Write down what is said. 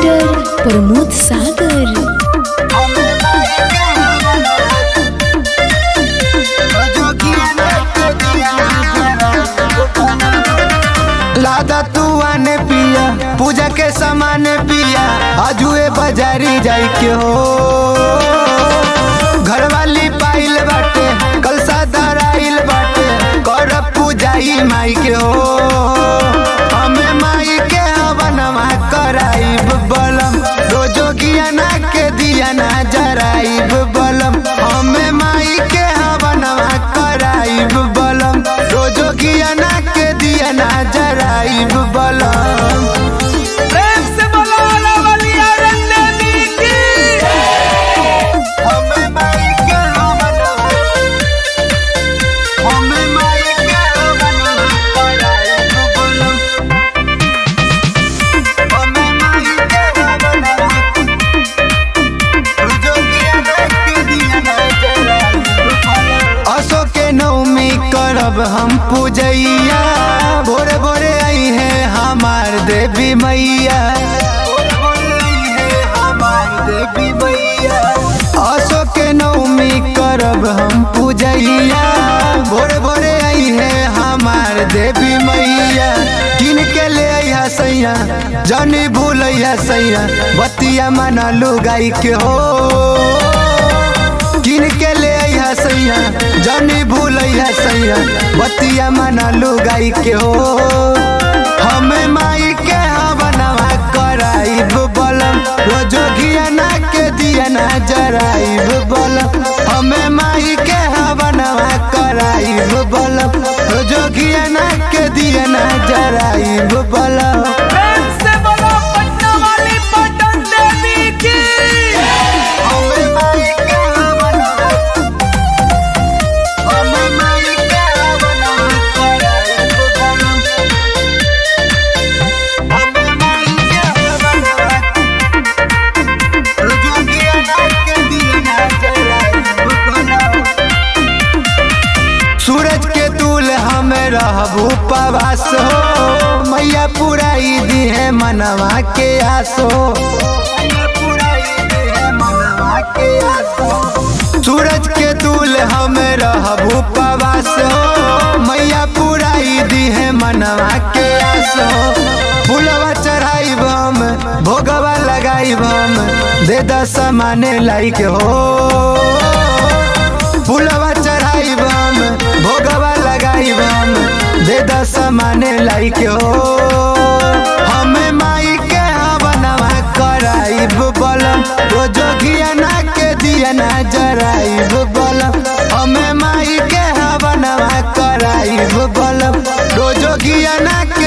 Writer Pramod सागर। लादा तू आने पिया पूजा के सामान पिया आजुए बाजारी जाई के हो। घर वाली पाइल बाटे कल सादाराइल बाटे कर पूजाई माई के हो। हमें माई के हवनमा कराइब बलम रोजो गियाना के दियाना जराइब बलम। हमें माई के हवनमा कराइब बलम रोजो गियाना के दियाना जराइब बलम। प्रेम से बोलो लवलिया रंगदेवी की। हमें माई के हवनमा कराइब बलम। हमें माई के हवनमा रोजो गियाना के दियाना जराइब बलम। असो के नवमी करब हम पूजैया भोरे भोरे आई है हमार देवी मैया। असो के नवमी करब हम पूजैया भोरे भोरे आई है हमार देवी मैया। किन के ले आइया सैया जानी भूलैया सैया बतिया मना लुगाई के हो। किन के ले आइया सैया जानी भूलैया सैया बतिया मना लुगाई के हो। हमें माई के हवनमा कराइब बलम रोजो घियाना के दियाना जराइब बलम। हमें माई के हवनमा कराइब बलम रोजो घियाना के दियाना जराइब बलम। प्रेम से बोलो पटना वाली पटन देवी की। हमें माई के हवनमा कराइब बलम। हमें माई के हवनमा रोजो घियाना के दियाना जराइब बलम। सूरज के दूल हमें रहबू पवास हो मैया पुराई दी है मनवा के आसो। सूरज के दूल हमें रहबू पवास हो मैया पुराई दी है मनवा के आसो। फूलवा चढ़ाई हम भोगवा लगाई हम दे दस माने लाइक हो। फूलवा चढ़ाई हम भोगवा लगाई हम दे दस माने लाइक हो। हमें माई के हवनमा कराइब बलम रोजो घियाना के दियाना जराइब बलम। हमें माई के हवनमा कराइब बलम रोजो घियाना के